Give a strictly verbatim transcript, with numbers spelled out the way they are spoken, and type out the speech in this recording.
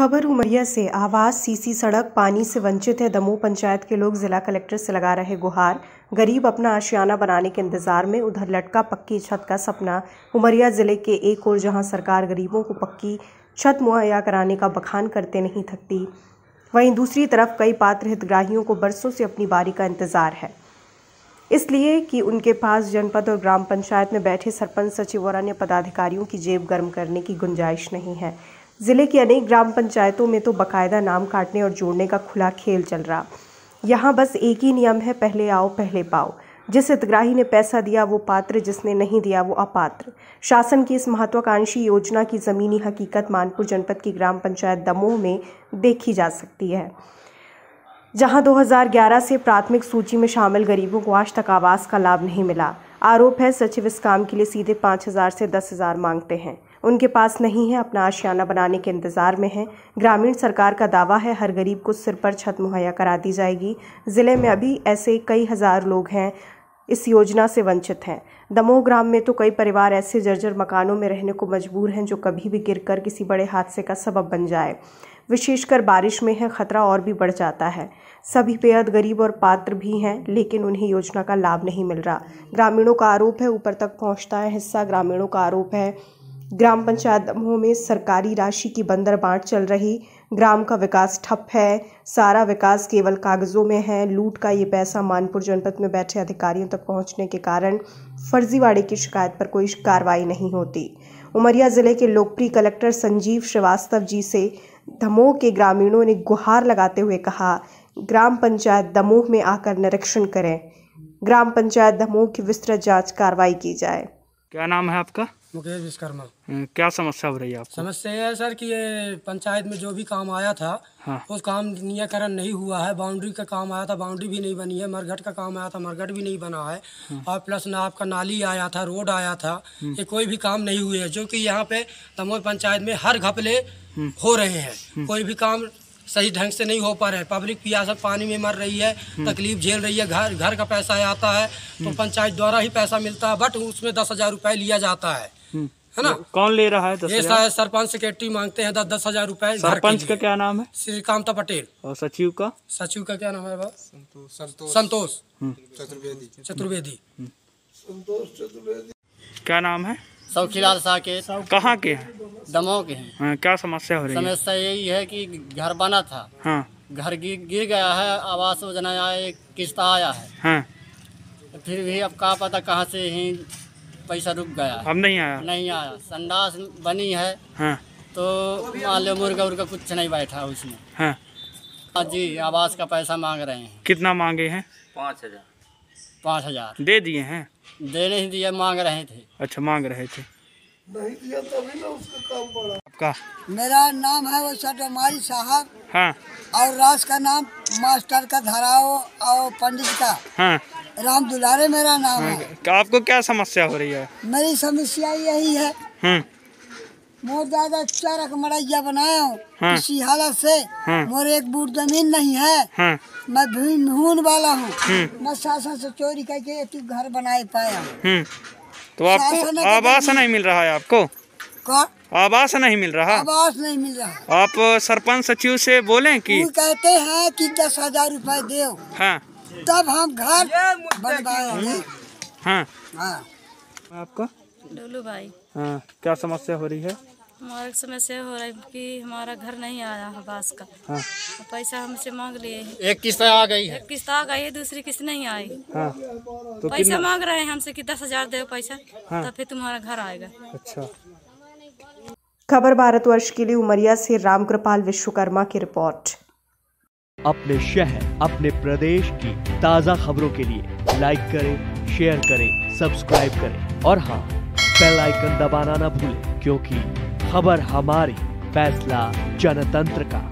खबर उमरिया से। आवास सीसी सड़क पानी से वंचित है। दमोह पंचायत के लोग जिला कलेक्टर से लगा रहे गुहार। गरीब अपना आशियाना बनाने के इंतजार में। उधर लटका पक्की छत का सपना। उमरिया जिले के एक ओर जहां सरकार गरीबों को पक्की छत मुहैया कराने का बखान करते नहीं थकती, वहीं दूसरी तरफ कई पात्र हितग्राहियों को बरसों से अपनी बारी का इंतजार है, इसलिए कि उनके पास जनपद और ग्राम पंचायत में बैठे सरपंच, सचिव और अन्य पदाधिकारियों की जेब गर्म करने की गुंजाइश नहीं है। जिले की अनेक ग्राम पंचायतों में तो बाकायदा नाम काटने और जोड़ने का खुला खेल चल रहा। यहाँ बस एक ही नियम है, पहले आओ पहले पाओ। जिस हितग्राही ने पैसा दिया वो पात्र, जिसने नहीं दिया वो अपात्र। शासन की इस महत्वाकांक्षी योजना की जमीनी हकीकत मानपुर जनपद की ग्राम पंचायत दमोह में देखी जा सकती है, जहां दो हज़ार ग्यारह से प्राथमिक सूची में शामिल गरीबों को आज तक आवास का लाभ नहीं मिला। आरोप है सचिव इस काम के लिए सीधे पाँच हजार से दस हजार मांगते हैं। उनके पास नहीं है, अपना आशियाना बनाने के इंतजार में है। ग्रामीण सरकार का दावा है हर गरीब को सिर पर छत मुहैया करा दी जाएगी। जिले में अभी ऐसे कई हजार लोग हैं इस योजना से वंचित हैं। दमोह ग्राम में तो कई परिवार ऐसे जर्जर मकानों में रहने को मजबूर हैं जो कभी भी गिरकर किसी बड़े हादसे का सबब बन जाए। विशेषकर बारिश में है खतरा और भी बढ़ जाता है। सभी बेहद गरीब और पात्र भी हैं, लेकिन उन्हें योजना का लाभ नहीं मिल रहा। ग्रामीणों का आरोप है ऊपर तक पहुंचता है हिस्सा। ग्रामीणों का आरोप है ग्राम पंचायत दमोह में सरकारी राशि की बंदर बांट चल रही। ग्राम का विकास ठप है, सारा विकास केवल कागजों में है। लूट का ये पैसा मानपुर जनपद में बैठे अधिकारियों तक पहुंचने के कारण फर्जीवाड़े की शिकायत पर कोई कार्रवाई नहीं होती। उमरिया जिले के लोकप्रिय कलेक्टर संजीव श्रीवास्तव जी से दमोह के ग्रामीणों ने गुहार लगाते हुए कहा, ग्राम पंचायत दमोह में आकर निरीक्षण करें। ग्राम पंचायत दमोह की विस्तृत जांच कार्रवाई की जाए। क्या नाम है आपका? मुकेश विश्वकर्मा। क्या समस्या हो रही है आपको? समस्या यह है सर कि ये पंचायत में जो भी काम आया था, हाँ। उस काम निराकरण नहीं हुआ है। बाउंड्री का काम आया था, बाउंड्री भी नहीं बनी है। मरघट का काम आया था, मरघट भी नहीं बना है। हाँ। और प्लस ना आपका नाली आया था, रोड आया था, ये कोई भी काम नहीं हुए है। जो कि यहाँ पे दमोह पंचायत में हर घपले हो रहे हैं, कोई भी काम सही ढंग से नहीं हो पा रहे हैं। पब्लिक प्यासा पानी में मर रही है, तकलीफ झेल रही है। घर घर का पैसा आता है तो पंचायत द्वारा ही पैसा मिलता है, बट उसमें दस हजार रुपए लिया जाता है, है ना? ये कौन ले रहा है? ये सरपंच सेक्रेटरी मांगते हैं दस दस हजार रुपए। सरपंच का क्या नाम है? श्रीकांत पटेल। और सचिव का? सचिव का क्या नाम है? संतोष चतुर्वेदी। चतुर्वेदी क्या नाम है? सौखीलाल साकेत। कहाँ के हैं? दमोह के हैं। हाँ, क्या समस्या हो रही है? समस्या यही है कि घर बना था, हाँ। घर गिर गिर गया है। आवास योजना आया, एक किस्त आया है, हाँ। फिर भी अब का पता कहाँ से ही पैसा रुक गया। अब नहीं आया? नहीं आया। संडास बनी है, हाँ। तो मान लो मुर्गा उर्गा कुछ नहीं बैठा उसमें, हाँ। जी आवास का पैसा मांग रहे हैं। कितना मांगे हैं? पाँच हजार पाँच हजार दे दिए हैं? दे नहीं दिए, मांग रहे थे। अच्छा, मांग रहे थे, नहीं दिया तभी ना उसका काम बढ़ा। आपका? मेरा नाम है वो सटमारी साहब, हाँ। और राज का नाम मास्टर का धराओ और पंडित का, हाँ। राम दुलारे मेरा नाम, हाँ। है। आपको क्या समस्या हो रही है? मेरी समस्या यही है, हम्म। बहुत ज्यादा चारा का मड़ैया बनाया हूँ, हाँ। इसी हालत से, हाँ। मोरे एक बूट जमीन नहीं है, हाँ। मैं भून वाला हूँ, मैं शासन से चोरी करके एक घर बनाए पाया। तो आपको आवास नहीं मिल रहा है? आपको कौन? आवास नहीं मिल रहा? आवास नहीं मिल रहा। आप सरपंच सचिव से बोलें कि वो कहते हैं कि दस हजार रूपए दो, हाँ। तब हम घर बनवाएंगे, हाँ। हाँ। आपका? डोलू भाई। हाँ, क्या समस्या हो रही है? हमारा समस्या हो रहा है कि हमारा घर नहीं आया आवास का, हाँ। तो पैसा हमसे मांग लिए हैं। एक किस्त आ गई है, एक किस्त आ गई है, दूसरी किस्त नहीं आई, हाँ। तो पैसा मांग रहे हैं हमसे कि दस हजार दे पैसा, हाँ। तब फिर तुम्हारा घर आएगा। अच्छा। खबर भारतवर्ष के लिए उमरिया से रामकृपाल विश्वकर्मा की रिपोर्ट। अपने शहर, अपने प्रदेश की ताज़ा खबरों के लिए लाइक करें, शेयर करें, सब्सक्राइब करें और हाँ, बेल आइकन दबाना ना भूलें, क्योंकि खबर हमारी, फैसला जनतंत्र का।